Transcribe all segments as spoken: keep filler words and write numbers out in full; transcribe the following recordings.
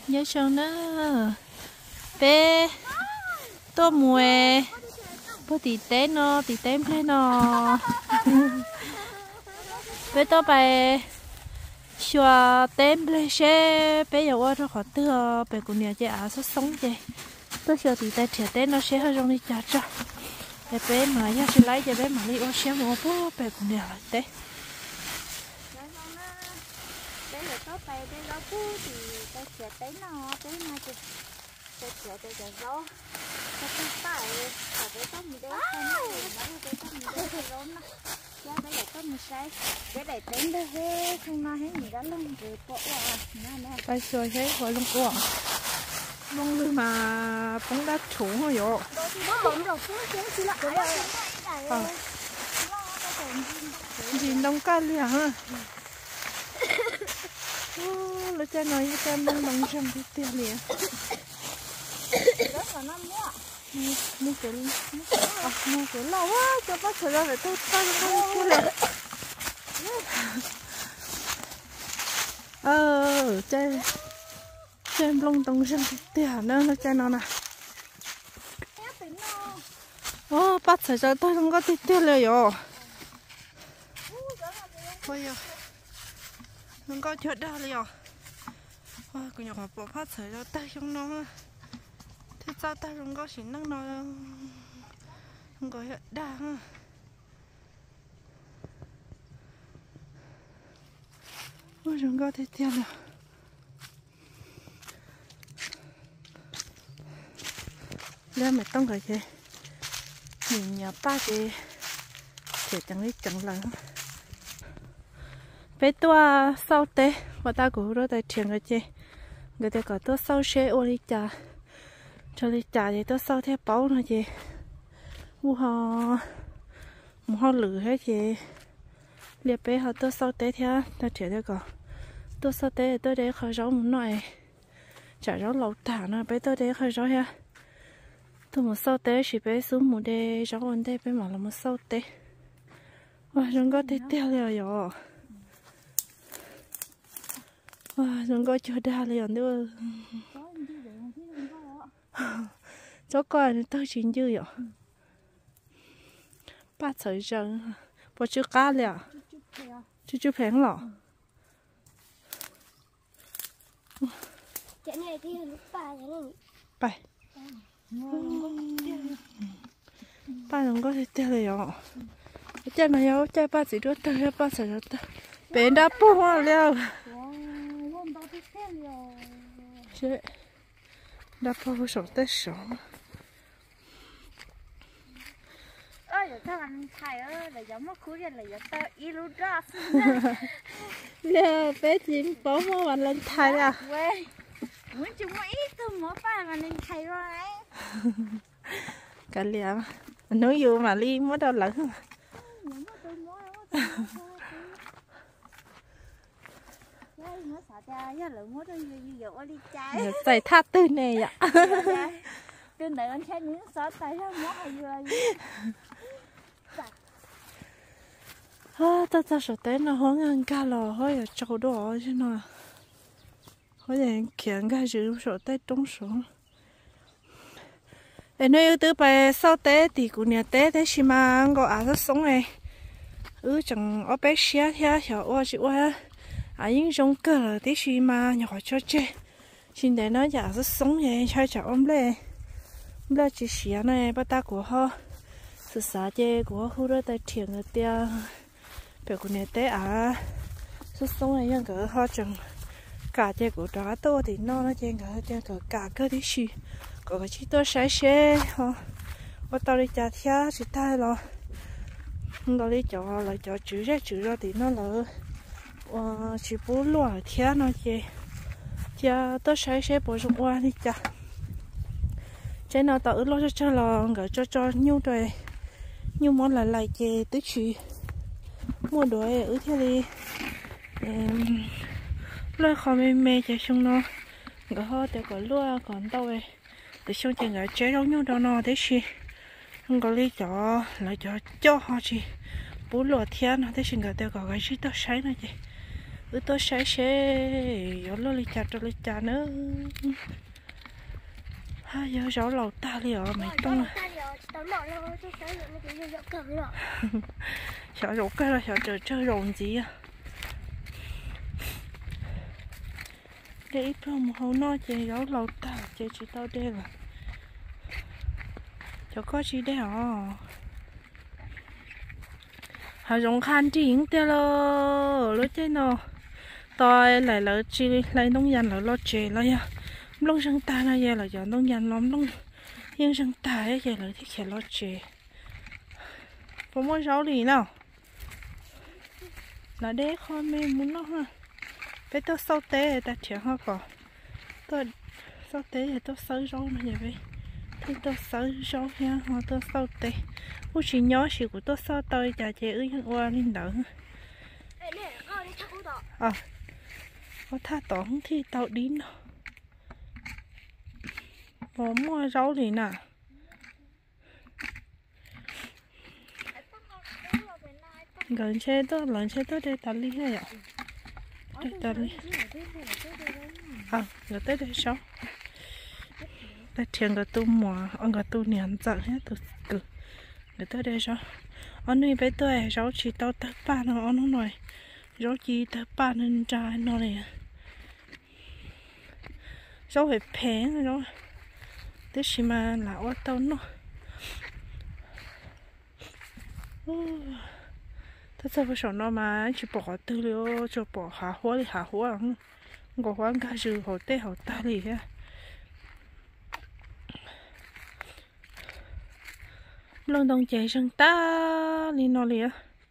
nhớ xong nữa bé tô mùa bố tí té nó tí té lên nó bé tô bài xóa tem lên xe bé giờ qua nó khó tưa bé cũng nhớ chơi áo sống chơi tôi xóa tí té thiệt té nó sẽ hơi rong đi chả cho bé bé mà nhớ sẽ lấy cho bé mà đi ô xe mua bố bé cũng nhớ lại té bé là có bài bé đó bố thì bé thiệt té nó bé mà chị bé thiệt té giờ gió bé cứ phải phải bé có gì đấy không bé có gì đấy thì lớn nó giá bé lại có một sai bé lại đến đây hết không mà hết mình đã lông rồi bỏ à nè nè bây giờ thế gọi lông quả lông lư mà bóng đá chủ thôi rồi nhìn đông cao liền ha nó cho nó như cái mông đông trong cái tiền liền mua cái mua cái lâu quá cho bác thời ra để tôi tay không kia là ờ chơi chơi lông đông trong cái tiền nữa nó chơi nó nè ô bác thời ra tôi không có tiền tiền rồi bây giờ mình có chuyện đó rồi ôi cứ nhỏ bỏ phát thời ra tay trong nó thế sao ta không có chỉ năng nó không có hiện đa ha ôi không có thể tiền nào lên mà tông cái gì nhìn nhà ba cái thì chẳng lấy chẳng lắm bé tua sau té và ta cũng rất là thiện cái gì người ta có tua sau xe ô đi chả cho đi chả thì tua sau theo bao nữa gì mua họ mua họ lử hết gì liệt bé họ tua sau té theo ta thiện đấy có tua sau té tôi để khởi rau một nồi chả rau lẩu thả nữa bé tôi để khởi rau ha tôi một sau té chỉ bé xuống một đề rau ăn đây bé mà là một sau té哇，人家得掉了哟！哇，人家就掉了哟，nữa。chỗ coi nó tới chuyện dữ vậy, ba sợi rừng, bao nhiêu cá liền, chú chú phèn lọ. Cái này thì lúc ba cái này. Bảy. Ba đừng có thể tiêu rồi. Chơi mà yêu chơi ba chỉ đứa chơi ba sợi rồi. Bé đã bung hoa liao. Chơi. Đã bung sổ tới sổ. Ơi, các bạn thầy ơi, là giống mất cuối là giống tao ilu đó. Liao, bé chim bỏ mua bạn lên thầy à? Quê. Muốn chúng nó ít thôi mỗi ba mà lên thầy rồi ấy. Cả liao. Nói vô mà li mới đâu lẫn. Tại thắt tư này ạ. Tư này anh thấy những sợ tay nó mất hay gì. À, ta ta sợ té nó hoang ăn cá lò hơi trâu đồ chứ nó. Hơi là kiện cái gì sợ té trống xuống. Để nơi từ bài sau té thì cũng nhà té thế xí mà ăn có ăn rất sống này. Ừ chẳng ở bé xía theo hiểu ô chị ô à những giống cờ tí xí mà nhỏ cho chơi. Xin để nó giả rất sống vậy chơi chảo ôm lên. Là chỉ xía này bắt ta của họ. Sự xá chơi của khu đó tại thiền ở tia. Bé của nhà té à rất sống này nhưng cỡ họ chẳng cả chơi của đó to thì nó nó chơi cỡ chơi cỡ cả cơ tí xí. Có cái chi tôi sẽ xe họ ở tao đi chả theo chỉ tay lo nó đi chợ lại chợ chữ ra chữ ra thì nó là chỉ bố lúa theo nó chơi cha tôi sẽ xe bổ sung qua đi chả cái nào tao lo cho cho lo gửi cho cho nhiêu rồi nhiêu món lại lại chơi tới chị mua đồ ở thế đi lo khó mê mê cho xong nó gửi họ để có lúa còn tao về để xong chuyện ở chế đâu nhiêu đâu nó thế gì không có lý cho lại cho cho họ gì bố lúa thiên nó thế chuyện ở đây có cái gì tao sai nó gì ứ tôi sẽ sẽ gió lô li chả cho li chả nữa ha giờ gió lầu ta li ở mày tung sợ rụt cái là sợ trời chơi rồn gì à để ít không hầu no chơi gió lầu ta chơi chỉ tao đây là cho có chi đây hả họ dùng khăn chỉ những tia lo lối chơi nó tôi lại lỡ chi lại nông dân lỡ lo chơi lo ya lông sân ta là giờ là giờ nông dân lắm lông nhưng sân ta ấy giờ là thích lo chơi có muốn rau gì nào là để con mình muốn nó ha bây tôi sau té ta chở họ có tôi sau té thì tôi sới rau này vậy thì tôi sới rau nha họ tôi sau té u chỉ nhớ sự của tôi sau tôi chả chế ư những oa lên đỡ à có tha tỏng thì tao đi nó có mua rau gì nè gần xe tôi lần xe tôi đây tao đi hay ạ đây tao đi à rồi tới đây sao đây thiền cái tu mùa ông cái tu niệm giận hết từ từ người tới đây sao ông nuôi bé tôi rau chỉ tao tới ba nó ông nó nói rau chỉ tới ba nên trái nó này rau phải phèn rồi thế gì mà lão tao nó thế sao phải sợ nó mà chỉ bỏ tư liệu cho bỏ hạ hóa đi hạ hóa không có quán cá dư hồ tê hồ ta đi ha lần đồng chạy sang ta đi nó liền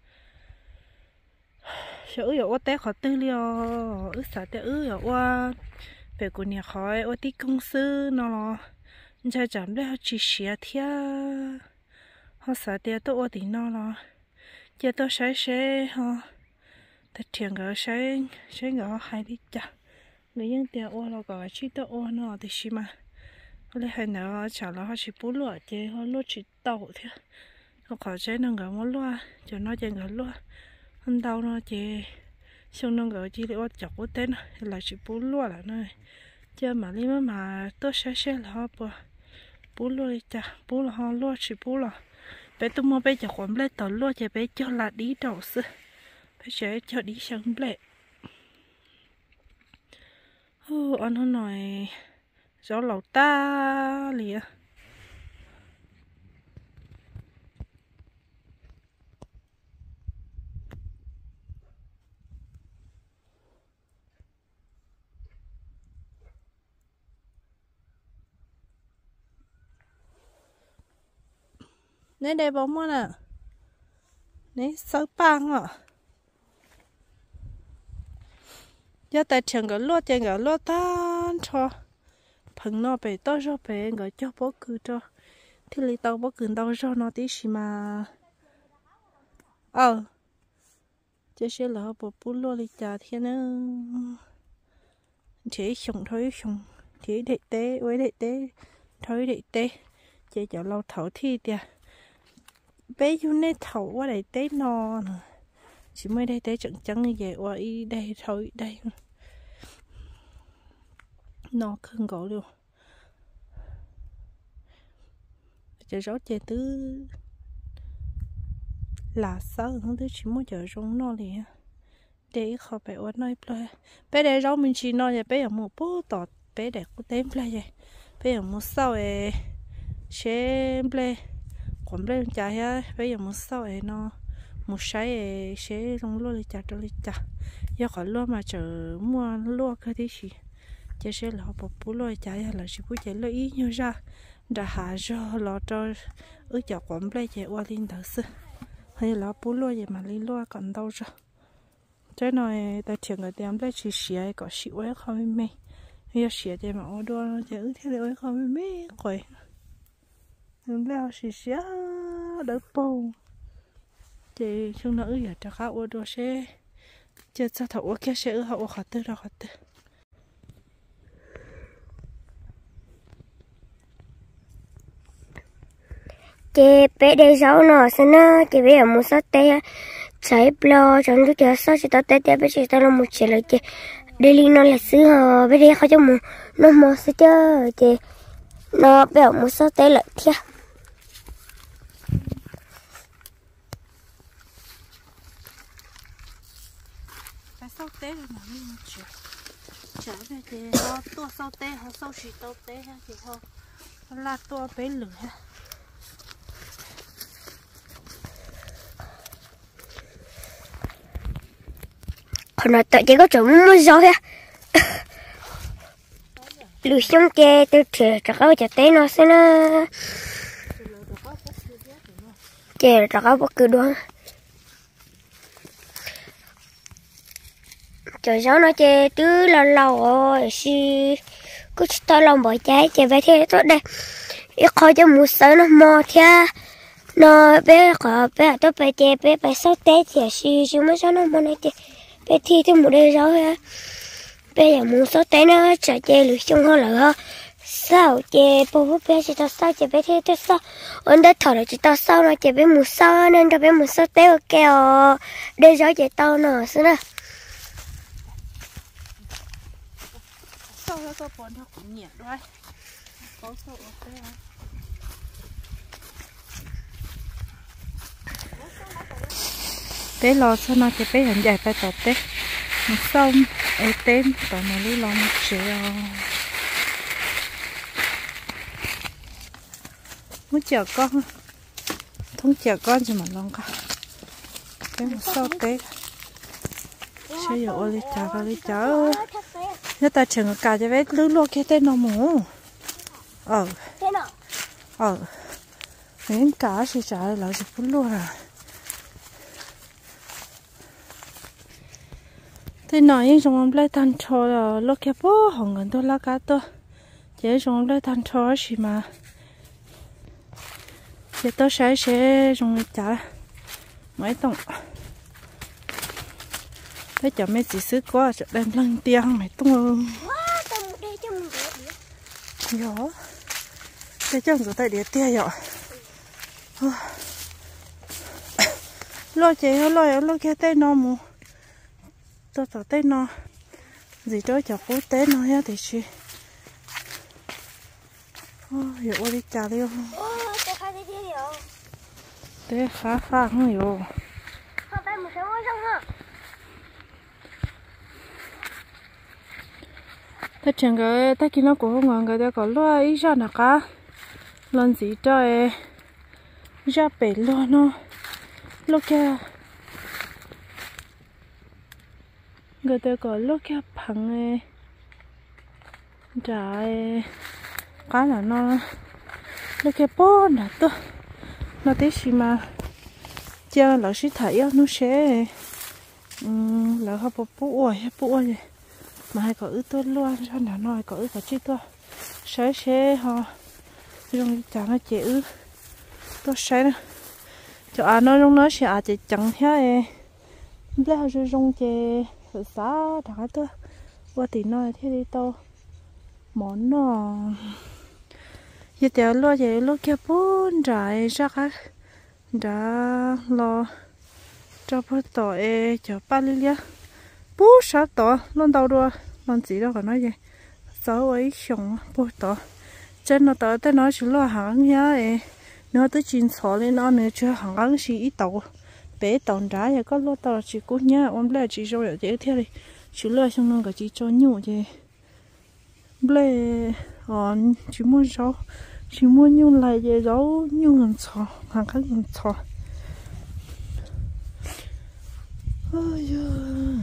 sợ ư ở té khó tư liệu ư sợ té ư ở qua về của nhà khỏi ở tí công sư nó cha chạm đấy họ chỉ xia thia họ sợ té tôi ở tí nó lo giờ tôi sẽ sẽ họ thật thiện gỡ sẽ sẽ gỡ hai đi chả người dân tiền ô là gỡ chỉ tôi ô nó thì xí mà lấy hai nữa chả là họ chỉ bù lúa chứ họ lúa chỉ tàu thế họ có chế nó gỡ món lúa cho nó chơi gỡ lúa hơn tàu nó chỉ xong nó gỡ chỉ để ô chọc ô tên là chỉ bù lúa là nơi chứ mà đi mà tôi sẽ sẽ là họ bù bù lúa đi chả bù là họ lúa chỉ bù là bé tôi mua bé cho quấn lên tàu lúa cho bé cho là đi đầu sư bé sẽ cho đi sang lệ ô anh nó nói gió lầu ta lìa nè đây bóng mà nè nè sáu băng à giờ tại trường cái lúa trên cái lúa tan cho phần nó bị to cho bị người cho bố cứ cho thì lấy tao bố cứ tao cho nó tí xí mà ờ chứ sẽ là bộ bút lúa đi trả thiên nữa chỉ dùng thôi dùng chỉ để té với để té thôi để té chỉ cho lâu thấu thi kìa bé chú nè thấu qua để té no chỉ mới đây té chẳng chẳng như vậy qua y đây thôi đây no không có luôn chờ rõ chờ tứ là sao không thứ chỉ muốn chờ rong no liền để khó bé ớt nói plei bé để rong mình chỉ no vậy bé ở một bố tọt bé để có tem plei vậy bé ở một sau ấy xem plei còn plei chả ha bé ở một sau ấy nó một sai ấy sẽ rong luôn đi chả cho đi chả giờ khỏi luôn mà chờ mua luôn cái gì gì chỉ sẽ là bộ bố lôi chả là chỉ bố chạy lôi ý nhau ra đã hạ cho lo cho ước chọn quán plei chạy qua lên đầu sư hay là bố lôi vậy mà lấy lôi còn đâu rồi cái này ta chuyện người ta plei chỉ xỉa có xỉu ấy không mê bây xỉa chạy mà ô đua chạy ước thế đấy không mê quậy đừng leo xỉa xỉa đỡ bầu chị chúng nó ước giờ cho các ô đua xe chơi sao thầu ô kia xe ước họ khó tư ra khó tư chị bé đây sáu nó xin nó chị bé ở một số té trái blo chẳng lúc chờ sao chỉ tao té té bây giờ tao làm một chuyện là chị đây li nó là xứ hờ bây giờเขาcho một nó một sẽ chơi chị nó béo một sao té lại thiệt cái sau té rồi mà mình chuyện trở về thì họ tua sau té họ sau chỉ tao té ha thì họ là tua bé lửa ha còn là tự chỉ có chỗ mua gió ha lùi xuống kia tôi chờ cho các bạn té nó sẽ nó chờ cho các bạn cứ đoán chờ gió nó chơi cứ lâu lâu rồi xí cứ tao lòng bỏ trái chơi về thế tốt đây ít khỏi cho một sợi nó mò theo nó bé có bé tôi phải chơi bé phải sáu tết thì xí xí mới sao nó mò này chơi bé thi thì một đôi gió ha bé giờ muốn sáu tết nó chờ chơi lười chung hơn là sao chơi bố bố bé chỉ tao sao chơi bé thế tao sao ổn đất thở là chỉ tao sao nó chơi bé một sao nên cho bé một sáu tết ok rồi đôi gió chơi tao nó xí nè sau đó có bốn thằng cũng nhẹ rồi có số ok té lò sao nó chỉ bé hình dài phải tập té một xong ấy tên tao nó lấy lòng một triệu muốn chờ con không chờ con cho mà lòng cả cái một sau té chơi giờ ô đi chả ra đi chả nếu ta chừng cả cho bé lưới lô kia tên nó mù ờ ờ đến cả sẽ trả lại chỉ phun luôn à thế nói những trong lấy thanh trò là lúc kia bố hỏng gần tôi lá cá tôi chỉ trong lấy thanh trò gì mà chỉ tôi sẽ sẽ trong trả mấy tổng thế chả mấy chỉ xứ quá chợ đen lăng tiếng mày tung nhỏ thế chẳng rồi tại địa tia nhỏ lo chế lo lo kia tên nó mù tôi tao tên nó gì đó chả cố tên nó hết thì chị hiểu đi trả đi không thế khá khá không hiểu ta chẳng cái ta kia nó cũng không ngon cái ta có lo ít ra nè cả lần gì cho e ra bể lo nó lo kia người ta có lo kia phẳng e trái cá là nó lo kia bó nè tôi nó tí gì mà chơi là sĩ thấy nó sẽ là họ bố bố ơi bố ơi mà hay có ứ tôi luôn cho nó nói có ứ có chi tôi sẽ sẽ họ dùng chẳng nó chỉ ứ tôi sẽ cho anh nói trong nó sẽ à chỉ chẳng thế bây giờ dùng chè ở xã thằng tôi qua thì nói thế đi tôi món nó giờ tiểu lo vậy lo kia bốn trái ra khác đã lo cho bữa tỏi cho ba lia bố sao tỏ luôn đâu rồi luôn gì đâu còn nói gì sáu ấy熊bố tỏ chân nó tỏ tới nói chỉ lo hàng nhá ấy nó tới chín sáu lên nó nữa chưa hàng ăn gì ít tàu bé tàu trái thì có lo tàu chỉ cố nhá ông lấy chỉ cho được thế thế đi chỉ lo xong nó cái chỉ cho nhiều chứ lấy còn chỉ muốn rau chỉ muốn nhiều lại về rau nhiều hơn chó hàng khác hơn chó ôi giời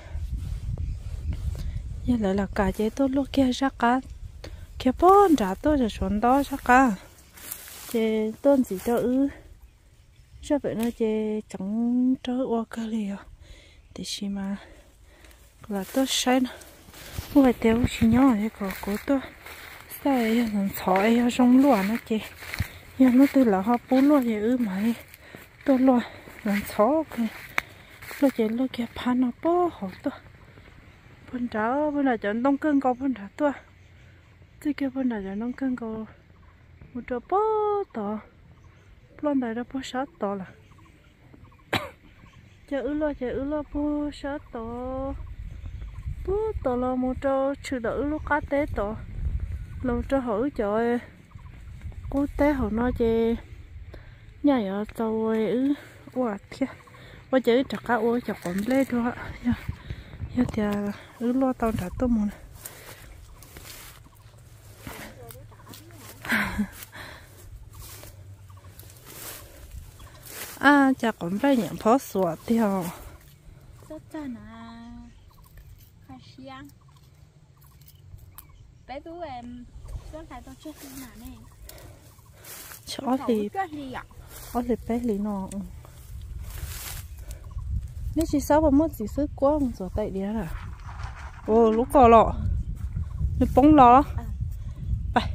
giờ lại là cả chế tôi lúc kia ra cá kia bốn trả tôiจะchuẩn đó ra cá chế tôn gì cho ư ra vậy nó chế chẳng cho qua cái gì à thì xí mà là tôi sai nó không phải tiêu chỉ nhỏ thì có cố tôi sai lần sỏi ở trong lúa nó chế giờ nó từ là họ bún lúa vậy ư mà tôi lúa lần sỏi cái lúa chế lúa kia pan nó bó hổ tôi bên đó bên này chọn đông cưng câu bên đó tôi cái kia bên này chọn đông cưng câu một chỗ bó to bên này đó bó sát to là chờ ư lo chờ ư lo bu sợ tổ bu tổ lo một trâu chữ đỡ lúc cá té tổ lâu cho hỏi trời cú té họ nói chê nhà ở tàu ư quá thiệt quá chữ chặt cá ô chặt còn lê thôi ạ giờ thì ư lo tàu trả tôm một à chả còn phải nhận phó sủa theo rất cha nà khai xiang bé tú em rất là tôi chết như nào nè chó thì có thể bé lý nó nếu chỉ sao mà mất gì sức quá không sủa tay đĩa à ô lúc cò lọ nó bóng lọ phải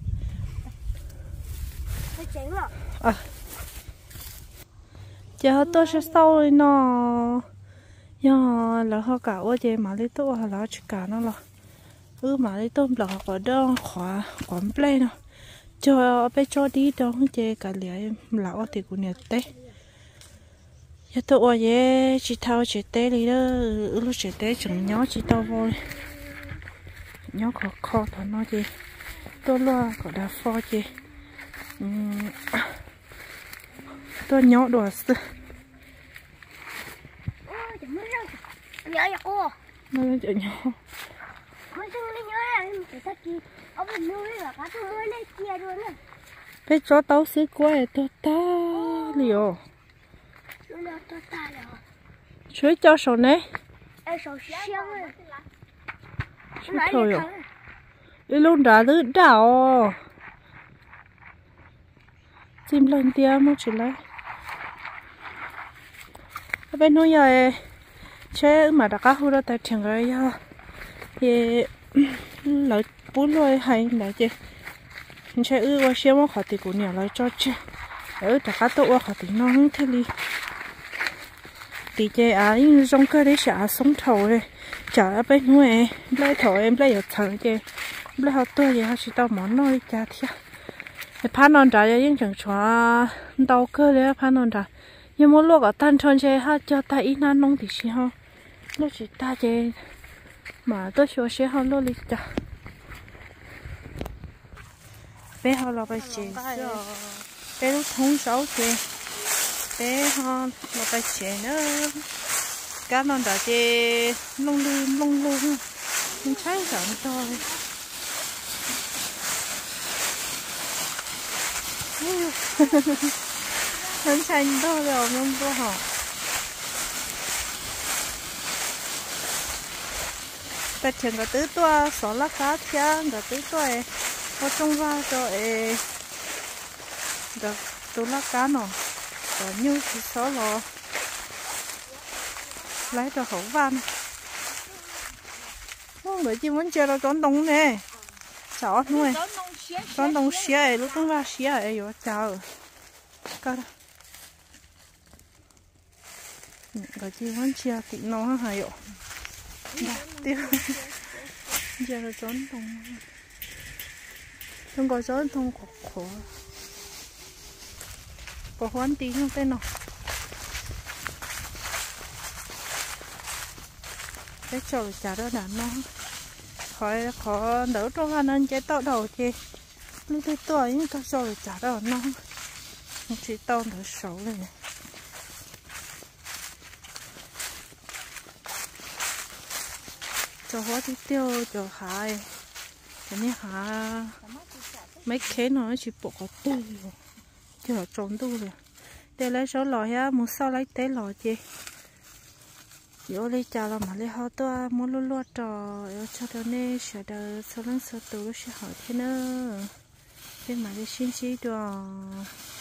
à giờ tôi sẽ sau rồi nó giờ là họ cả ô chơi mà lấy tôi là chỉ cả nó là ừ mà lấy tôi là họ đó khóa quán play nó cho bé cho đi đó chơi cả lẽ là ô thì cũng nhớ tết giờ tôi ô ye chỉ thao chỉ tết đi đó lúc chỉ tết chẳng nhớ chỉ tao thôi nhớ khó khó thôi nó chơi tôi lo có đá pho chơi tôi nhớ đồ sự nhớ vậy cô nó chịu nhớ con chung nó nhớ là mình phải kia ông mình nuôi là cá tôi nuôi lên kia luôn nè bé chó tao xí quay tôi ta liều nó to ta rồi chuối cho sầu này em sầu xiang rồi chuối thôi rồi đi luôn đã lướt đảo chim lên tia mua chỉ lấy bên nuôi rồi chế mà đã cá hú đó tại trường rồi thì lấy bún rồi hay là chứ chế ư qua xem mà khó thì cũng nhiều lấy cho chứ ở đã cá tụ qua khó thì nó không thế đi thì chế à nhưng trong cái đấy xả sống thầu rồi chả bên nuôi lấy thầu em lấy ở thằng chứ lấy họ tôi gì họ chỉ tao món nói cha thiệt phá non trả những chẳng xóa đau cơ đấy phá non trả nhưng mỗi lúc ở tan tròn chơi ha cho ta ít nan nông thì xí ha lúc chỉ ta chơi mà tôi xóa xí ha lúc lịch trả bé họ là bài chơi bé lúc thông sáu chơi bé họ là bài chơi nữa cá non trả chơi lông lông lông lông không trái chẳng thôi很惨到了，我们不好。tại trường cái tứ tua số lá cá thiên cái tứ tua ấy có trong va cho ấy được tứ lá cá nó có như thì số lo lấy cho hậu van không người chỉ muốn chơi là trốn đông nè chó nuôi trốn đông xía ấy lúc trong va xía ấy rồi chào coi đó người chỉ muốn chơi thì nó hay rồi tiêu giờ là trốn đông không có trốn đông khổ khổ có hoán tí không tên nào cái trò chả đó đã nó khỏi khó đỡ cho anh anh chế tao đầu chứ lúc tôi tuổi nhưng tao trò chả đó nó chỉ tao đỡ xấu này cho hóa tí tiêu cho hại cái này hả mấy cái nó chỉ bộ có tu rồi chứ là trốn tu rồi để lấy số lò ha muốn sao lấy té lò chứ yếu lấy trà là mà lấy họ to muốn lúa lúa trò yếu cho nó nè sợ đời sau lưng sợ tù nó sẽ hỏi thế nữa thế mà lấy xin xí đồ